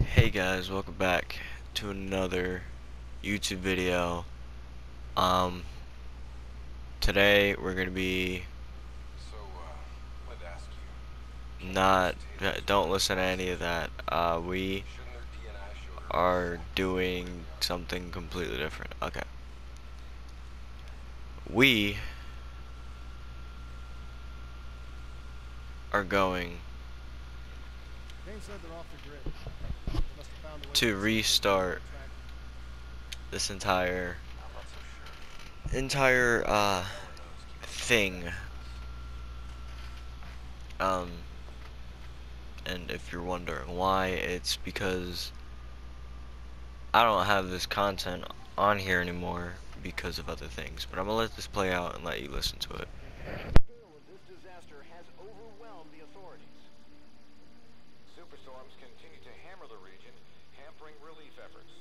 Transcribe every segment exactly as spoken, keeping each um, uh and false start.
Hey guys, welcome back to another YouTube video. Um, today we're gonna be So, uh, I'd ask you, can not, those uh, tasers don't really listen to do any of something? that. Uh, we Shouldn't their D N I show are exactly what they're doing doing? something completely different. Okay. We are going Kane said they're off the grid. They must have found a way to to disable radio restart tracking. this entire, I'm not so sure. entire, uh, All I know is keep our thing. contacts with us. Um, and if you're wondering why, it's because I don't have this content on here anymore because of other things, but I'm gonna let this play out and let you listen to it. The scale of this disaster has overwhelmed the authorities. Superstorms continue to hammer the region, hampering relief efforts.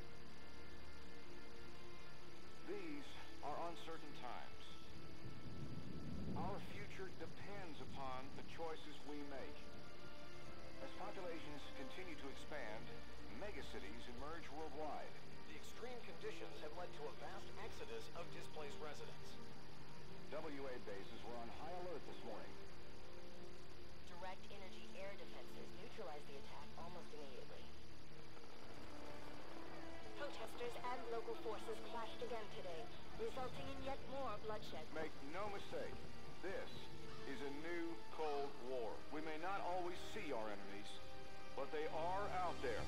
These are uncertain times. Our future depends upon the choices we make. As populations continue to expand, megacities emerge worldwide. The extreme conditions have led to a vast exodus of displaced residents. W A bases were on high alert this morning. Direct energy air defenses neutralized the attack almost immediately. Protesters and local forces clashed again today, resulting in yet more bloodshed. Make no mistake, this is a new Cold War. We may not always see our enemies, but they are out there.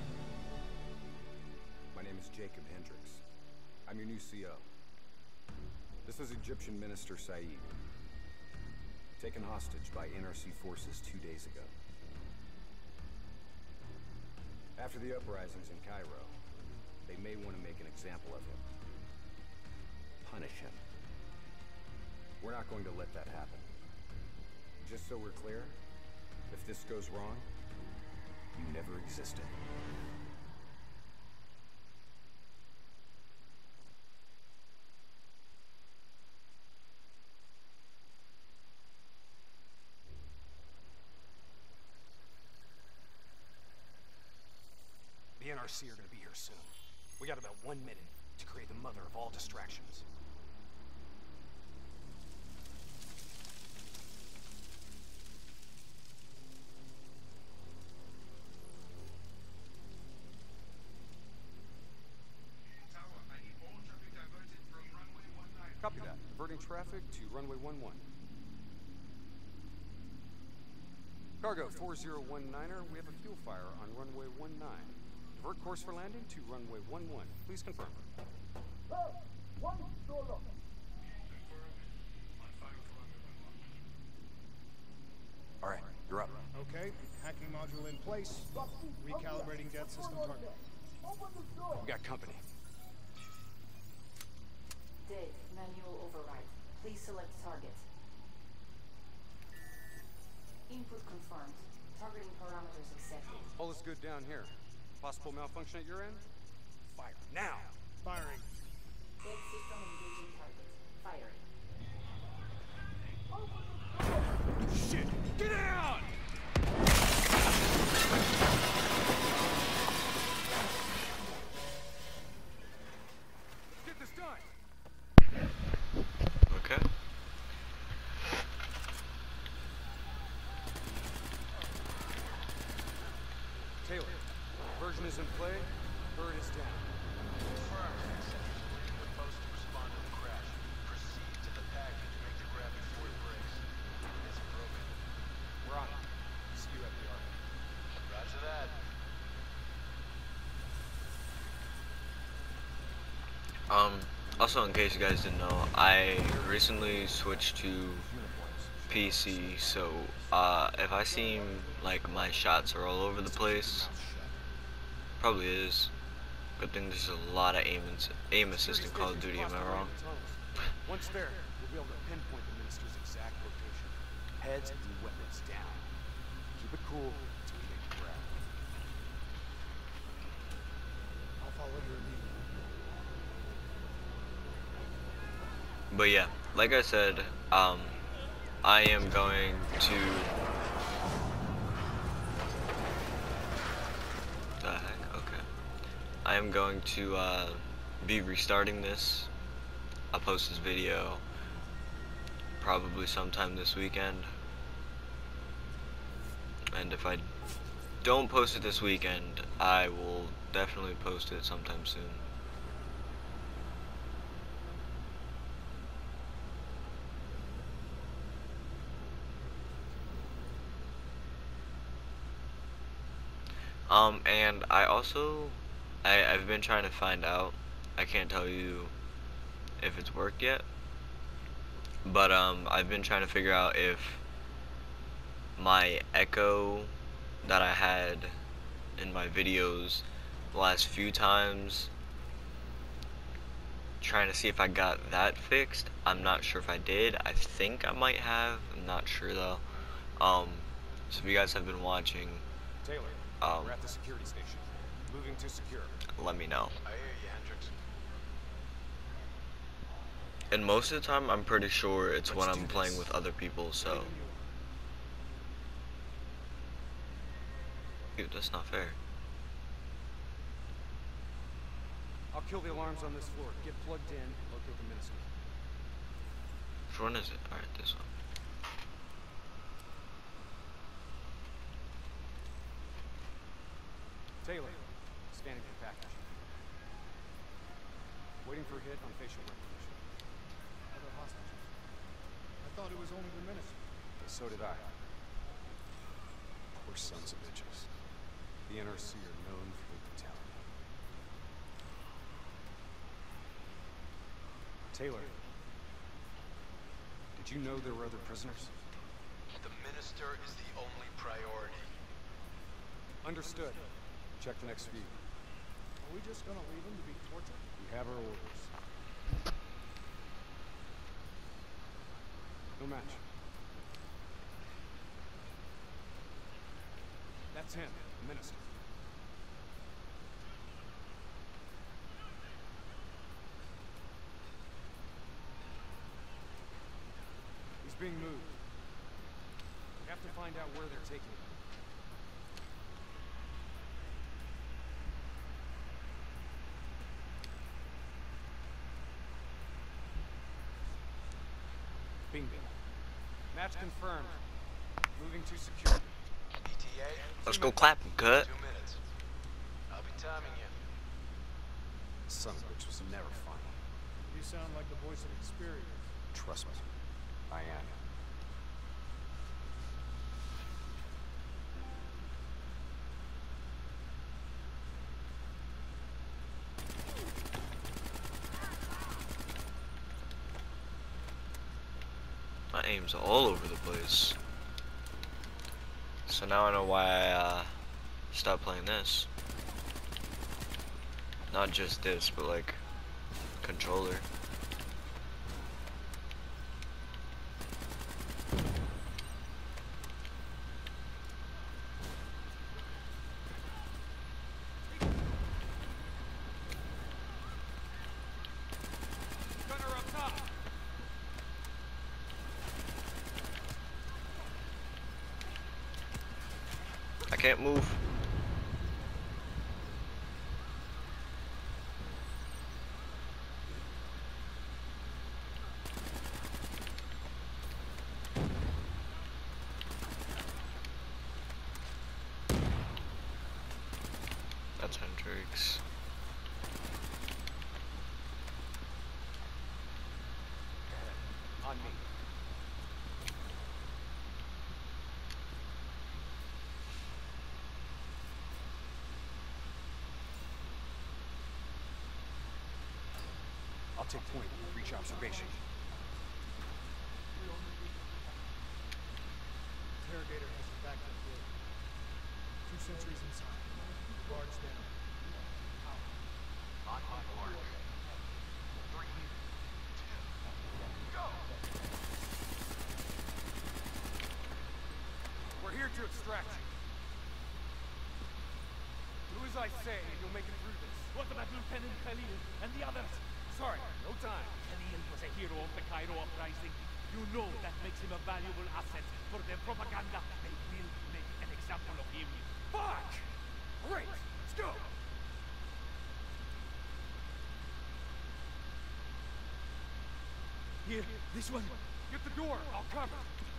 My name is Jacob Hendricks. I'm your new C O. This is Egyptian Minister Said, taken hostage by N R C forces two days ago. After the uprisings in Cairo, they may want to make an example of him. Punish him. We're not going to let that happen. Just so we're clear, if this goes wrong, you never existed. The N R C are gonna be here soon. We got about one minute to create the mother of all distractions. Copy that. Diverting traffic to runway one one. Cargo four zero one niner, we have a fuel fire on runway one nine. Divert course for landing to runway one one. Please confirm. All right, you're up. Okay, hacking module in place. Recalibrating jet system target. We got company. Did manual override. Please select target. Input confirmed. Targeting parameters accepted. All is good down here. Possible malfunction at your end? Fire now! Firing. Dead system engaging target. Firing. Shit! Get out! Let's get this done! Okay. Taylor, version is in play. Bird is down. Supposed to respond to the crash. Proceed to the package. Make the grab before it breaks. It's broken. We're on it. See you at the arc. Roger that. Um, also, in case you guys didn't know, I recently switched to P C, so uh, if I seem like my shots are all over the place, probably is. Good thing there's a lot of aim, aim assist in Call of Duty, am I wrong? Once there, we'll be able to pinpoint the minister's exact location. Heads and weapons down. Keep it cool until we get grabbed. I'll follow your lead. But yeah, like I said, um, I am going to I am going to uh, be restarting this. I'll post this video probably sometime this weekend. And if I don't post it this weekend, I will definitely post it sometime soon. Um, and I also, I, I've been trying to find out, I can't tell you if it's worked yet, but um, I've been trying to figure out if my echo that I had in my videos the last few times, trying to see if I got that fixed. I'm not sure if I did. I think I might have. I'm not sure though. Um, so if you guys have been watching, Taylor, um, we're at the security station. Moving to secure. let me know. I hear you, Hendricks. And most of the time, I'm pretty sure it's when Let's I'm do playing this. with other people, so. Dude, that's not fair. I'll kill the alarms on this floor. Get plugged in, locate the minister. Which one is it? Alright, this one. Taylor, scanning for package. Waiting for a hit on facial recognition. Other hostages. I thought it was only the minister. So did I. We're sons of bitches. The N R C are known for their brutality. Taylor, did you know there were other prisoners? The minister is the only priority. Understood. Check the next feed. Are we just gonna leave him to be tortured? We have our orders. No match. That's him, the minister. He's being moved. We have to find out where they're taking him. Bingo. Match confirmed. Moving to security. E T A? Let's go clap and cut. Two minutes. I'll be timing you. Son of a bitch was never fun. You sound like the voice of experience. Trust me, I am. My aim's all over the place. So now I know why I uh, stopped playing this. Not just this, but like controller. Gunner up top. I can't move. That's Hendricks. On me. I'll take point. Reach observation. Interrogator has his back to the door. Two sentries inside. Guards down. On my mark. Three, two, go! We're here to extract you. Do as I say, and you'll make it through this. What about Lieutenant Khalil and the others? Sorry, no time. Khalil was a hero of the Cairo uprising. You know that makes him a valuable asset for their propaganda. They will make an example of him. Fuck! All right, let's go. Here, this one. Get the door. I'll cover.